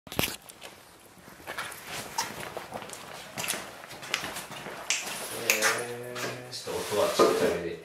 ちょっと音はちっちゃめで、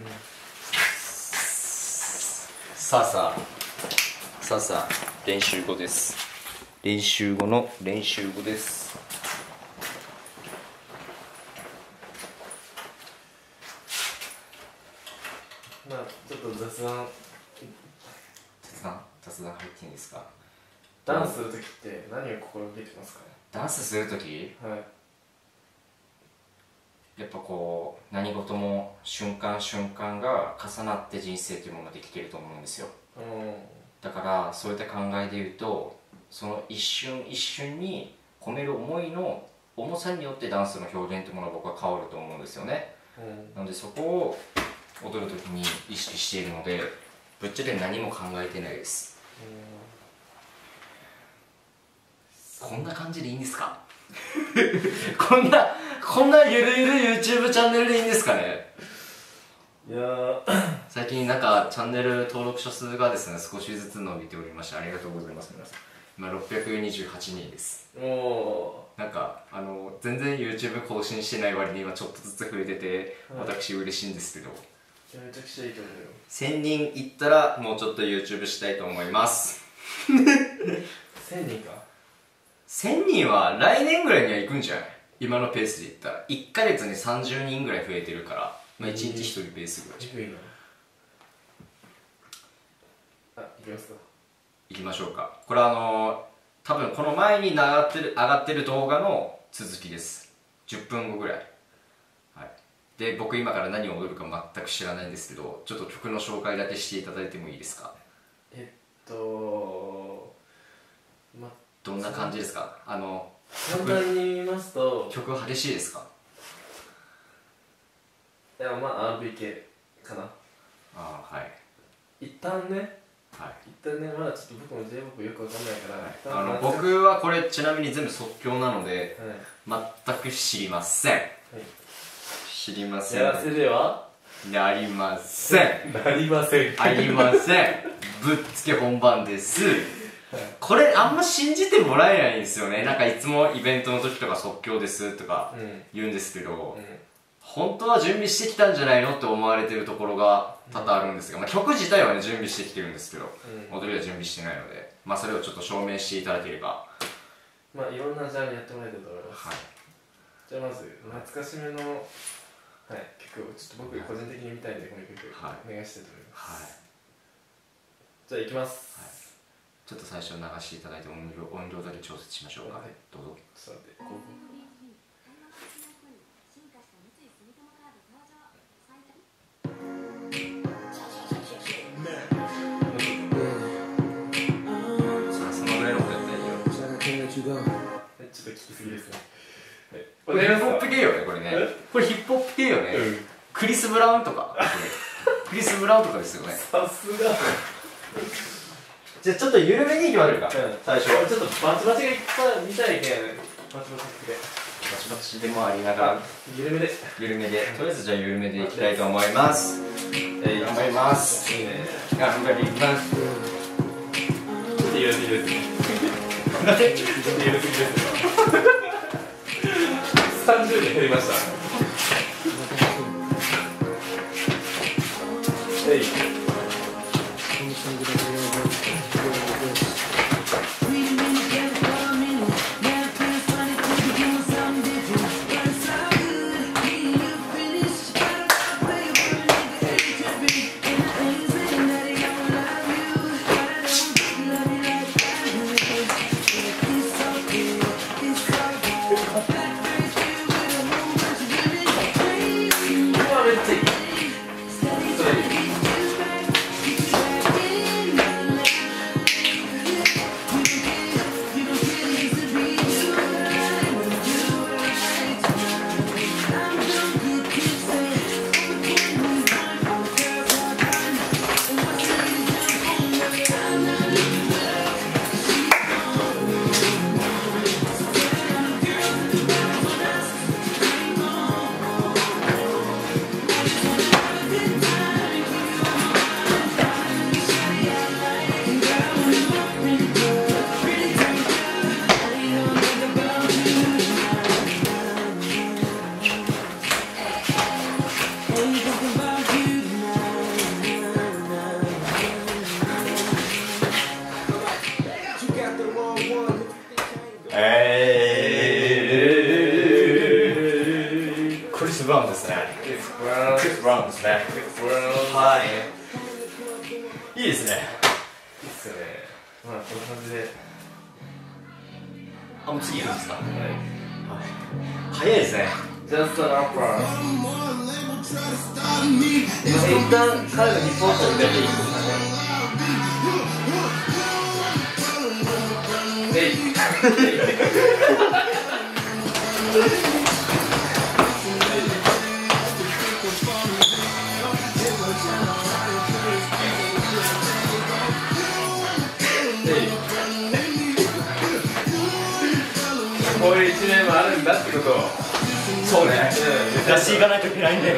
さあ練習後です。練習後の練習後です。 まあちょっと雑談入っていいんですか？ ダンスするときって何を心がけてますかね？ ダンスするとき、 はい、 やっぱこう何事も瞬間瞬間が重なって人生というものができていると思うんですよ。だからそういった考えで言うと、その一瞬一瞬に込める思いの重さによってダンスの表現というものは僕は変わると思うんですよね。なのでそこを踊るときに意識しているので、ぶっちゃけ何も考えてないです。こんな感じでいいんですか？こんなゆるゆる YouTube チャンネルでいいんですかね？ いやー最近なんかチャンネル登録者数がですね、少しずつ伸びておりまして、ありがとうございます。皆さん今628人です。なんか全然 YouTube 更新してない割に今ちょっとずつ増えてて、私嬉しいんですけど、 めちゃくちゃいいと思うよ。 1000人いったらもうちょっと YouTube したいと思います。 1000人か。 1000人は来年ぐらいには行くんじゃない？今のペースでいったら1ヶ月に30人ぐらい増えてるから、まあ、1日1人ペースぐらい。 低いな。行きますか。 行きましょうか。これ多分この前に上がってる動画の続きです。10分後ぐらい。はい、で僕今から何を踊るか全く知らないんですけど、ちょっと曲の紹介だけしていただいてもいいですか？どんな感じですか？ 簡単に言いますと、 曲激しいですか？ いや、まあ RV 系かな。 はい。 一旦ね、 まだちょっと僕も J-POP よくわかんないから、 僕はこれちなみに全部即興なので、全く知りません。知りません。 やらせではなりません。 ありません。 ぶっつけ本番です。これあんま信じてもらえないんですよね。なんかいつもイベントの時とか即興ですとか言うんですけど、本当は準備してきたんじゃないのって思われてるところが多々あるんですが、まあ、曲自体はね準備してきてるんですけど、踊りは準備してないので、まあ、それをちょっと証明していただければ。 まあいろんなジャンルやってもらえると思います。じゃあまず懐かしめの、曲をちょっと僕個人的に見たいんで、この曲お願いしたいと思います。じゃあいきます。 ちょっと最初流していただいて音量だけ調節しましょうか。どうぞ。 ちょっと待って。 そのぐらいのことやったらいいよ。 ちょっと聞きすぎですね。 これヒップホップ系よね、これね。これヒップホップ系よね。クリス・ブラウンとかクリス・ブラウンとかですよね。 さすが。 じゃあちょっと緩めにいきましょうか。最初ちょっとバチバチがいっぱい見たいけん、バチでもありながら緩めでとりあえずじゃあ緩めでいきたいと思います。頑張ります。 いいね。 頑張ります。 ちょっと緩すぎですね。ちょっと緩すぎですね。30で減りました。 クリス・ブラウンですね。クリス・ブラウンですね。はい。いいですね。 いいっすよね。まあこんな感じで。 もう次いくんですか。はい。早いですね。 Just an Upper。一旦彼の日本と出ていくんですかね。こういう一面もあるんだってことを。 そうね。出していかないといけないんで。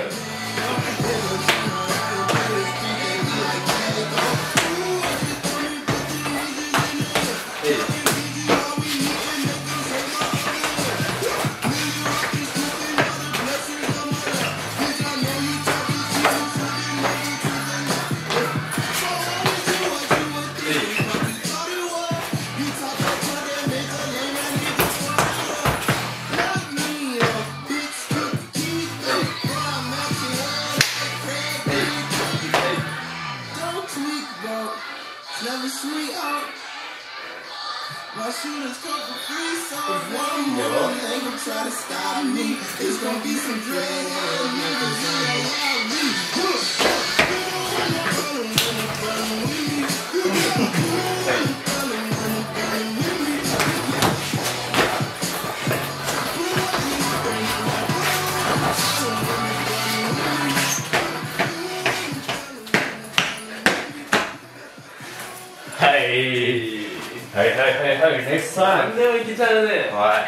何でもいけちゃうね。 はい。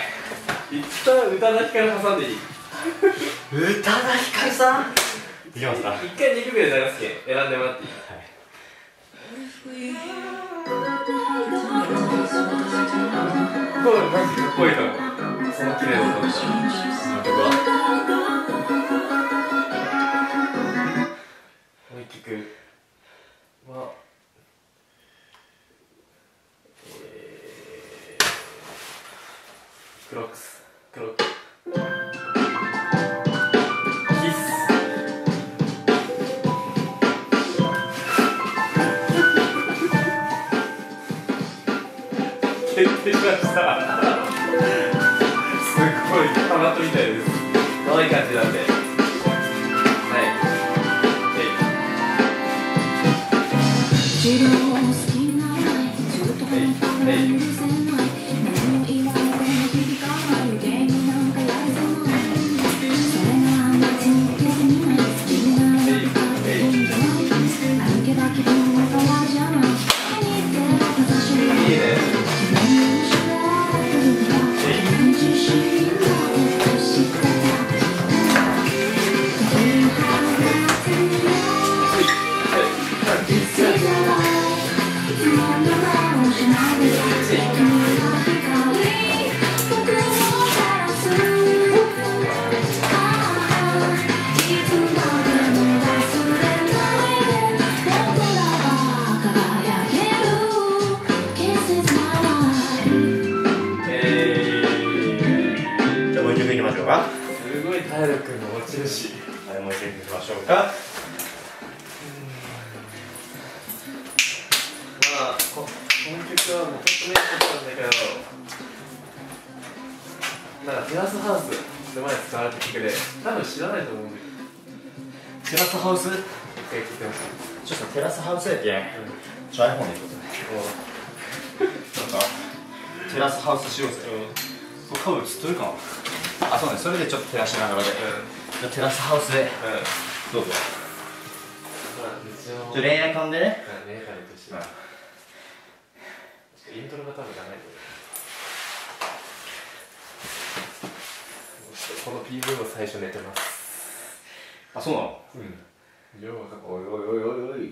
一旦宇多田ヒカル挟んでいい？ 宇多田ヒカルさん。いきますか。 一回2曲で流すけん選んでもらっていい？はい。これマジかっこいいと思う。その綺麗な音でした。もう一曲は。クロックス。キス。決定しました。すごいハマったみたいです。可愛い感じなんで。はいすごい体力も落ちるし。 はい、もう一曲いきましょうか。 まあこの曲はもう本当に良かったんだけど、なんかテラスハウスで前使われた曲で多分知らないと思うんだけど。 テラスハウス？ 一回聞いてました。 ちょっとテラスハウスやけん、iPhone でいくことね。なんかテラスハウスしようぜ。これ顔映っとるかな。あ、そうね、それでちょっと照らしながらで、テラスハウスで、どうぞ。恋愛感でね。 恋愛感としてイントロが多分長いこの PV も最初寝てます。 あ、そうなの？ うん。量がかっこいい。 おいおいおいおいおい。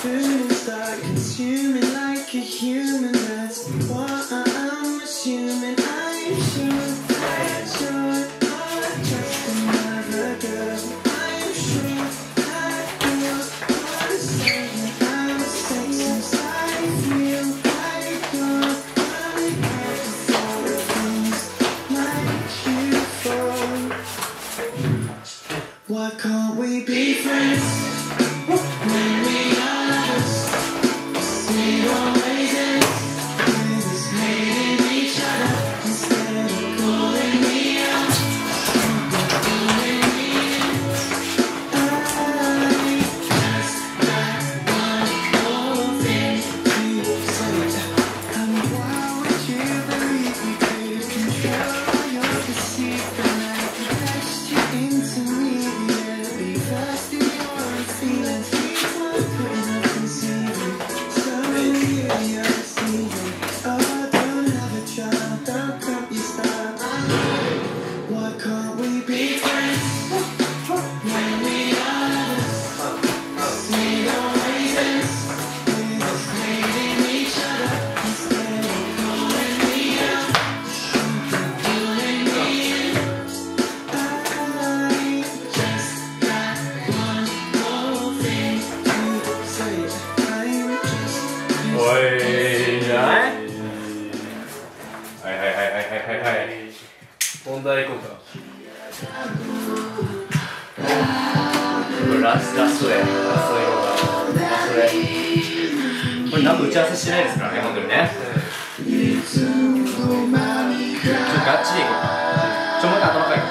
soon as start consuming like a human. That's what I'm assuming. I'm sure that you're not just another girl. I'm sure that you're not saying I'm sex inside. I feel like you're running out of all the things like you for. Why can't we be friends when we are lovers? See what raises with us hating each other instead of calling me out, calling me in. I just got one more thing to say. And why would you believe we could control your deceitful life? You dashed you into me. First in your own feelings, keep on putting up concealing. So you're deceiving. Oh, don't have a child, don't cut your style. Why can't we be friends when we are lovers? See the reasons with us hating each other instead of calling me out, pulling me in. I just got one more thing to say. I'm just おい、いいんじゃない？はいはいはいはいはいはい。本題行こうか。これラストで、ラストで行こうか。ラストで。これ何も打ち合わせしてないですからね、本当にね。ちょっとガチで行こうか。もう一回頭かい。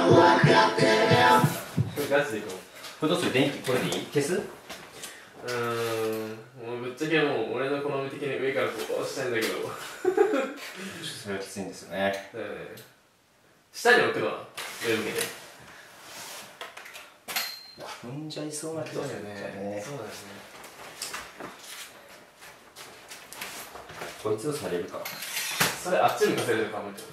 これガチで行こう。 これどうする？電気これでいい？消す？ もうぶっちゃけもう俺の好み的に上からこう押したいんだけどそれはきついんですよね。 だよね。下に置くのは上向けて踏んじゃいそうな気がするんだよね。 そうなんですね。 こいつをされるか。 それあっち向かせるのかもって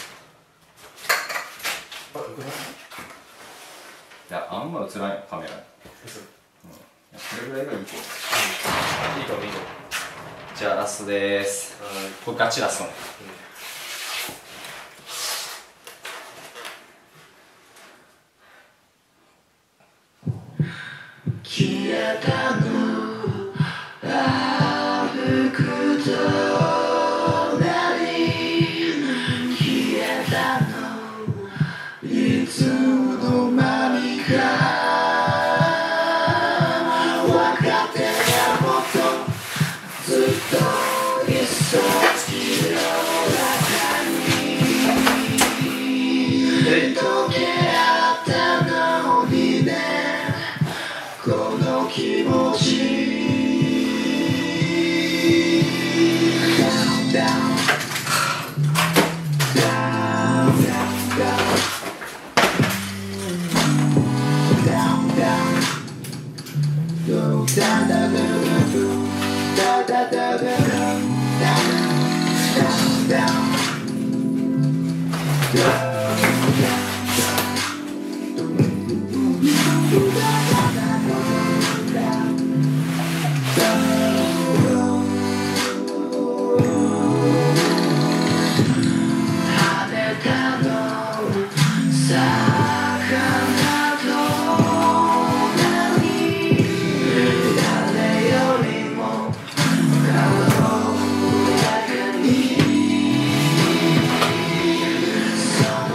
あ、浮くない？ いや、あんま映らんよ、カメラに。 嘘。 これぐらいがいいと思う。 いいかもいいかも。 じゃあラストでーす。これガチラストね。 消えたの歩くとなり消えたのいつの間にか分かってたもっとずっといっそ月の中に溶け合ったのにねこの気持ち Down, down, down, down, down, down, go down, down, down, down, down, down, down, down. So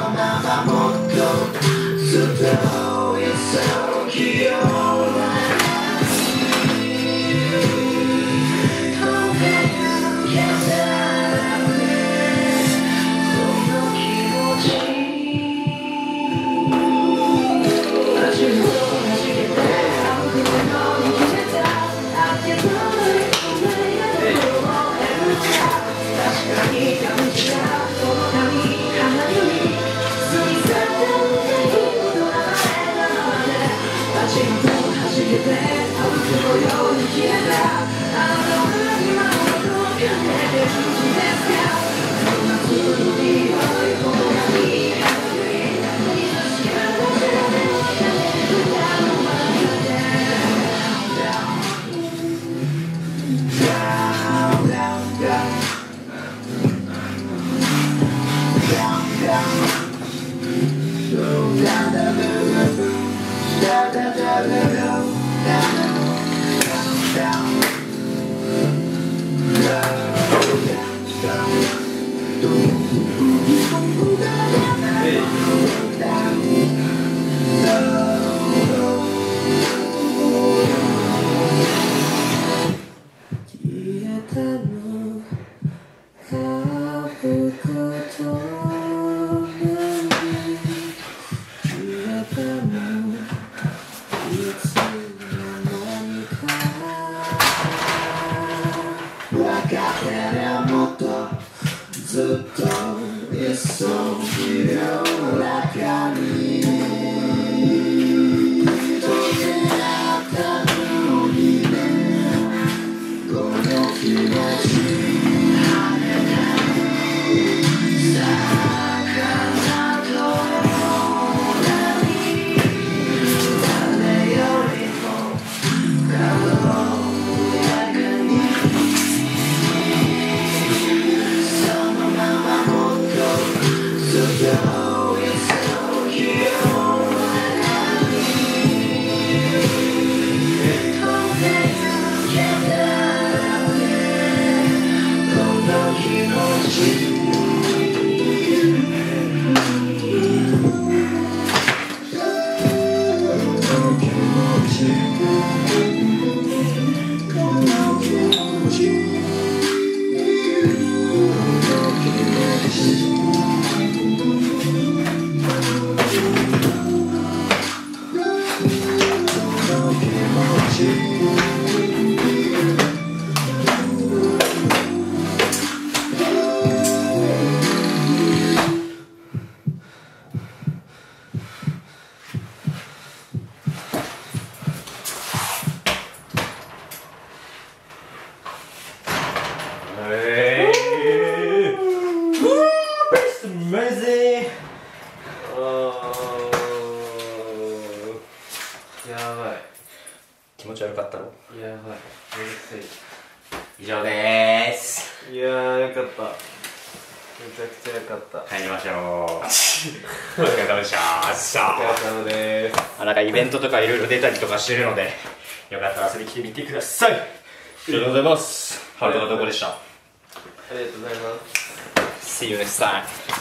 気持ち悪かったろ。 やばい、めんどくさい。以上でーす。 い。いやー、よかった。めちゃくちゃよかった。 帰りましょう。お疲れ様でした。 お疲れ様でーす。 なんかイベントとかいろいろ出たりとかしてるので、よかったら遊びに来てみてください。ありがとうございます。ハルトのどこでした。 ありがとうございます。 See you next time.